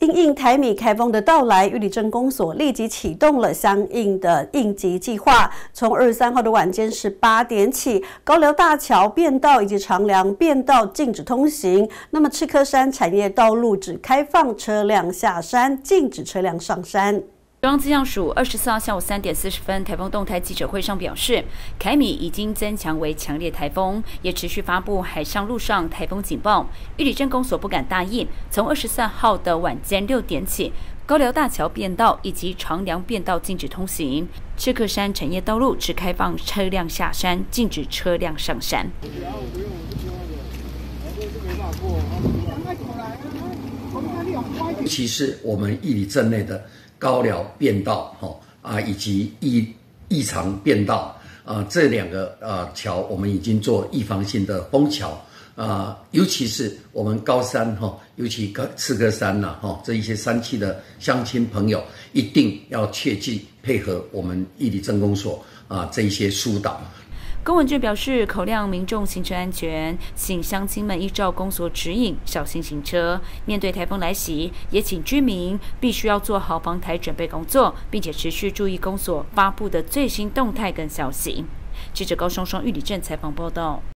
因应台米台风的到来，玉里镇公所立即启动了相应的应急计划。从23号的晚间18点起，高寮大桥变道以及长梁变道禁止通行。那么赤科山产业道路只开放车辆下山，禁止车辆上山。 中央气象署24号下午3点40分台风动态记者会上表示，凯米已经增强为强烈台风，也持续发布海上、陆上台风警报。玉里镇公所不敢大意，从23号的晚间6点起，高寮大桥变道以及长梁变道禁止通行，赤科山产业道路只开放车辆下山，禁止车辆上山。 尤其是我们玉里镇内的高寮变道以及异常变道这两个桥，我们已经做预防性的封桥尤其是我们高山尤其赤科山这一些山区的乡亲朋友，一定要切记配合我们玉里镇公所这一些疏导。 公文卷表示，考量民众行车安全，请乡亲们依照公所指引小心行车。面对台风来袭，也请居民必须要做好防台准备工作，并且持续注意公所发布的最新动态跟消息。记者高双双玉里镇采访报道。